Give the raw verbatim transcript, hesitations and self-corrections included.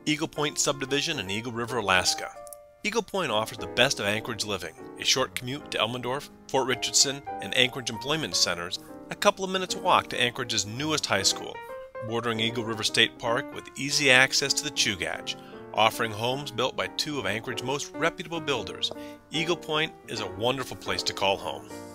Eagle Point subdivision in Eagle River, Alaska. Eagle Point offers the best of Anchorage living, a short commute to Elmendorf, Fort Richardson, and Anchorage employment centers, a couple of minutes walk to Anchorage's newest high school, bordering Eagle River State Park with easy access to the Chugach, offering homes built by two of Anchorage's most reputable builders. Eagle Point is a wonderful place to call home.